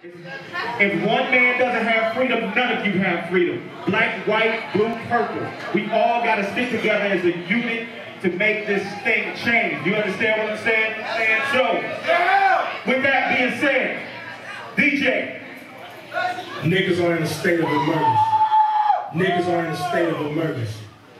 If one man doesn't have freedom, none of you have freedom. Black, white, blue, purple. We all got to stick together as a unit to make this thing change. You understand what I'm saying? And so, with that being said, DJ. Niggas are in a state of emergency. Niggas are in a state of emergency.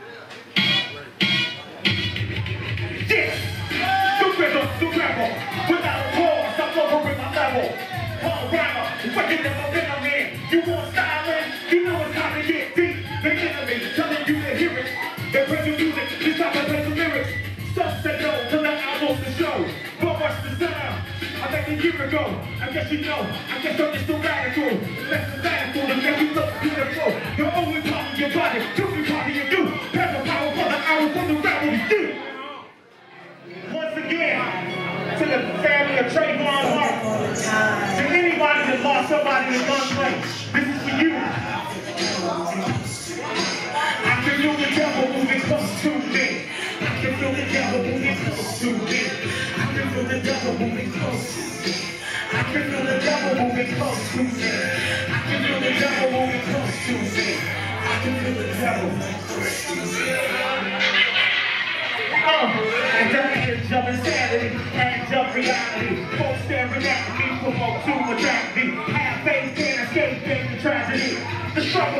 Yeah! New rhythm, new rebel. Without a pause, I'm over with my level. Hard rhymer, fucking never been a man. You want styling? You know it's time to get deep. The enemy telling you to hear it. They bring you music, this time I play some lyrics. Some say no to the albums to show. But what's the sound? I think a year ago, I guess you know, I guess I'm just so radical. Less than radical to make you look beautiful. You're always talking your body, you be talking you do. Have the power for the hour for the rebel to do. Once again, to the family of Trayvon Martin, to anybody that lost somebody in gunplay, this is for you. I can feel the devil moving close to me. I can feel the devil moving close to me. I can feel the devil moving close. I can feel the devil moving close to me. I can feel the devil moving close to me. I can feel the devil close to me. And that is of insanity, and of reality. Folks staring at me, provoke to attract me. Have faith, can't escape, the tragedy. The struggle,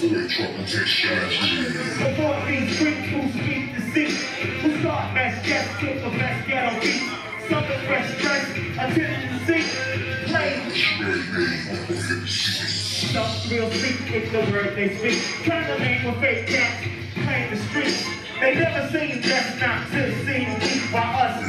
before these freaks who speak deceit, who start mess, just get the best ghetto beat. Something fresh stress, attention to seek, play. Some real speak, it's the word they speak. Trying to make a fake cats, playing the streets. They never seen just not to see weak by us.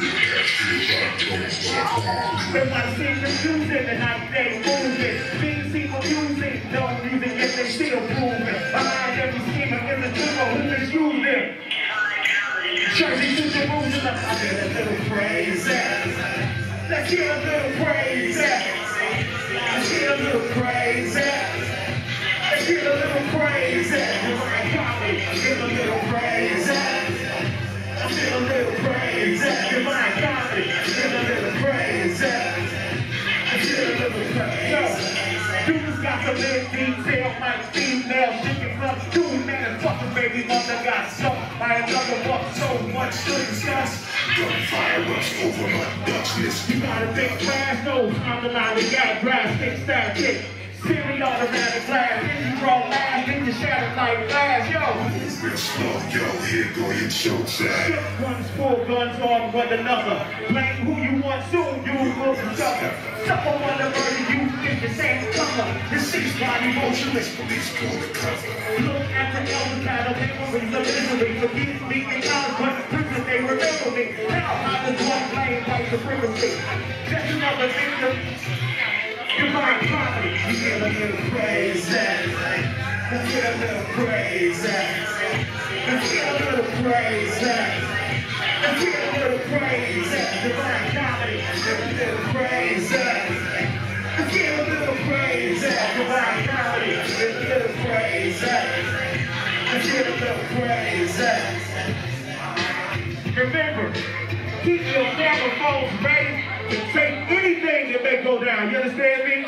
They might seem confusing the night they move it. Things seem confusing, don't use it if they still prove it. Behind every schemer is a duo who misuse it. Jersey to Jerusalem, I get a little crazy. Let's get a little crazy. Let's get a little crazy. Let's get a little crazy. Let's get a little crazy. Let's get a little crazy. Divine comedy. Let's get a little crazy. Let's get a little crazy. Dudes got some little detail, like female chicken clubs. Dude, man, fucking baby mother got stuck by another buck. So much to discuss. Gunfire rush over my Dutchness. You got a big flash nose. I'm the line, we got grass, big static. Semi-automatic blast, and you roll last, and you shatter like glass, yo. Real slow, yo, here go your showtime. Just one's full guns on one another. Blame who you want, soon you will be sucker. Suffer one to murder you in the same color. The six body motionless, police pull the cover. Look at the elder cattle, memories of misery. Forgive me in college, but in prison they remember me. Now I was one blame white supremacy. Just another victim. Divine comedy. You get a little crazy. Let's get a little crazy. Let's get a little crazy. Let's get a little crazy. Divine comedy. Let's get a little crazy. Let's get a little crazy. Divine comedy. Let's get a little crazy. Let's get a little crazy. Remember, keep your camera phones ready to take anything that may go down. You understand me?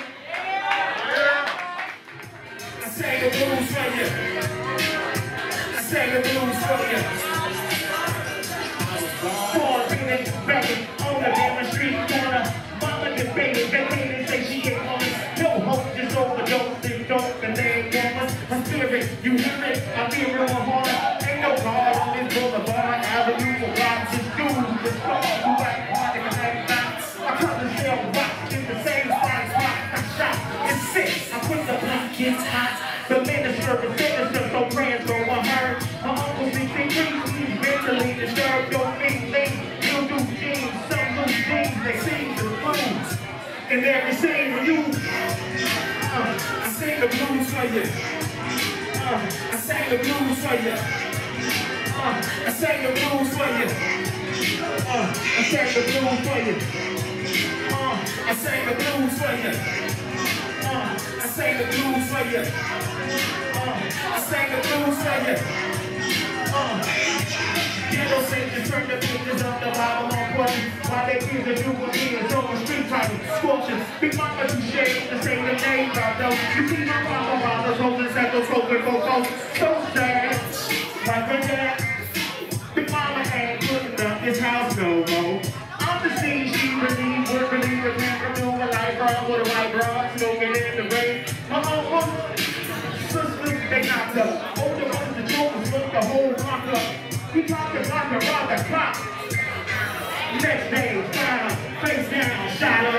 I sang the blues for you. I sang the blues for you. Born feeling begging on the damn street corner. Mama debated, vacated, say she ain't on it. No hope, just overdose and dope and they ain't woman. My spirit, you hear it? I feel real hard. Ain't no car on this boulevard. Avenue for blocks and dudes. The stars who act hard and act not. My cousin still rocks in the same spot. I shot, it's sick. I put the blankets hot. The minister is sinister, so prayers go unheard. My uncle thinks he's mentally disturbed. Don't mean things, he'll do things. Some loose things, they seem to lose. In every scene with you, I sing the blues for you. I sang the blues for you. I sang the blues for you. I sang the blues for you. I sang the blues for you. I sang the blues for you. I sang the blues for you. Yellow sages turn the pages of the Bible on questions. While they kids are doing me and over street title, scorching. Big mama too shade to say the name I know. You see my mama fathers holding settles, hoping for folks. So sad, like her dad. Big mama ain't putting up this house no more. I'm the scene she believe, would believe the man do a light broad with a white broad, smoking in the rain. My mama, sisters, they knocked up. Older ones, the jokers, look the whole block up. He dropped the block around the clock. Next day, down, face down, shot up.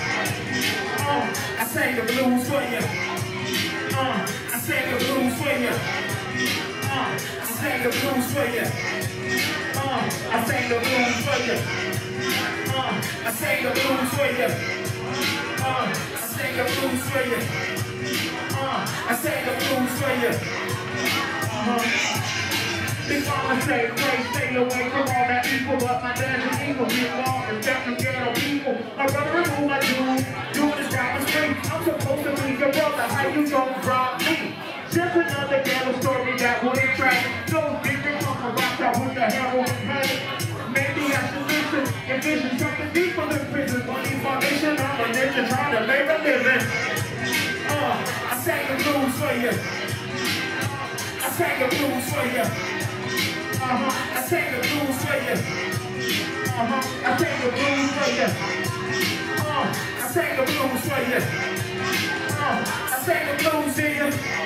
I sang the blues for you. I sang the blues for you. I sang the blues for you. I sang the blues for you. I sang the blues for you. I sang the blues for you. I sang the blues for you. Big mama say, pray, stay away from all that evil, but my dad is evil. Big mom is deaf from ghetto people. My brother remove my dude, doing this rapper straight. I'm supposed to be your brother, how you don't drop me? Just another ghetto story that wouldn't track. No different from a rock out with the heroin pain. Maybe I should listen, envision something deeper than prison. Money foundation, I'm a ninja trying to make a living. I sang the blues for you. I sang the blues for you. I sang the blues for you. I sang the blues for you. I sang the blues for you. I sang the blues for you.